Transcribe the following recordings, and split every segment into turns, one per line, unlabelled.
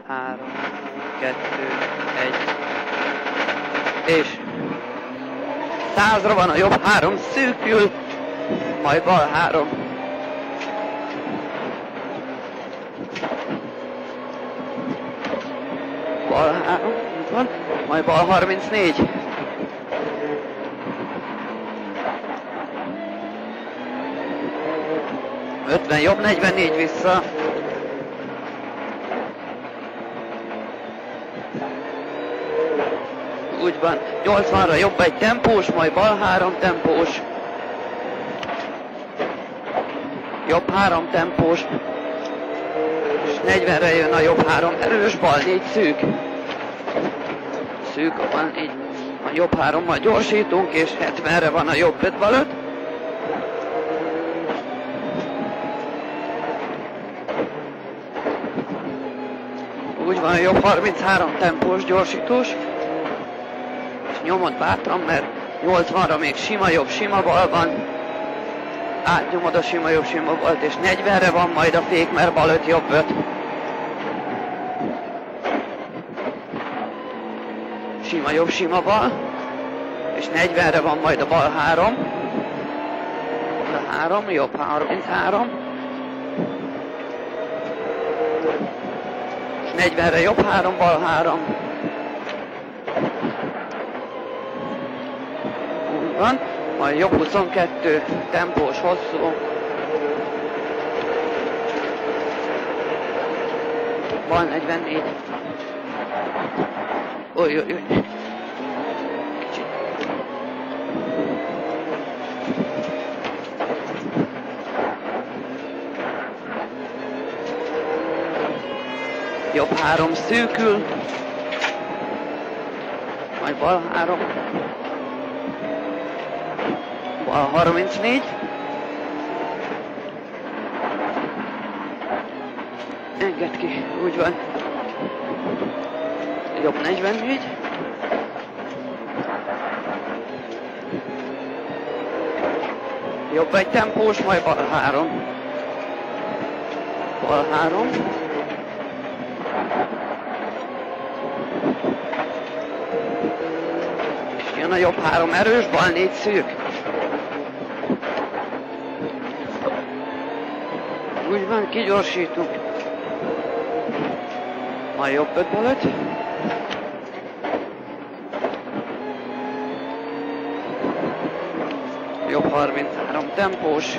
3, 2, 1, és 100-ra van a jobb 3, szűkül, majd bal 3. Bal 3, itt van, majd bal 34. Ötven jobb, 44 vissza. Úgy van, 80-ra jobb egy tempós, majd bal 3 tempós. Jobb 3 tempós. És 40-re jön a jobb 3 erős, bal 4 szűk. Szűk van, így a jobb 3-mal gyorsítunk, és 70-re van a jobb 5 bal 5. Úgy van, a jobb 33 tempós gyorsítós. És nyomod bátran, mert 80-ra még sima jobb, sima bal van. Átnyomod a sima jobb, sima balt, és 40-re van majd a fék, mert bal 5, jobb 5. Sima jobb, sima bal. És 40-re van majd a bal 3. Bal 3, jobb 33. 40-re jobb 3, bal 3. Úgy van, majd jobb 22, tempós, hosszú. Bal 44. Kicsit. Jobb 3 szűkül, majd bal 3, bal 34, engedd ki, úgy van, jobb 44, jobb egy tempós, majd bal 3, bal 3, jön a jobb 3 erős, bal 4 szűk. Úgy van, kigyorsítunk. Majd jobb 5 bal 5. Jobb 33 tempós.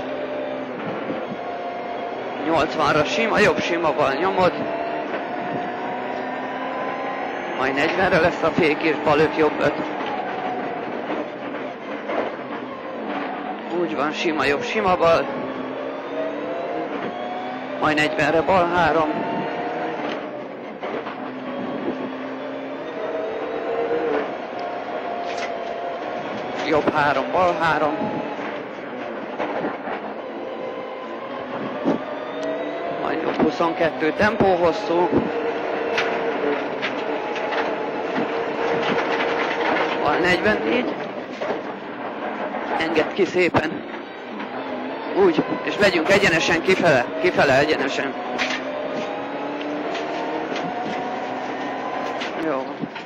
80-ra sima, jobb sima bal nyomod. Majd 40-re lesz a fék, és bal 5, jobb 5. Úgy van, sima jobb, sima bal. Majd 40-re bal 3. Jobb 3, bal 3. Majd jobb 22, tempó hosszú. Bal 44. Engedd ki szépen. Úgy, és megyünk egyenesen kifele egyenesen. Jó.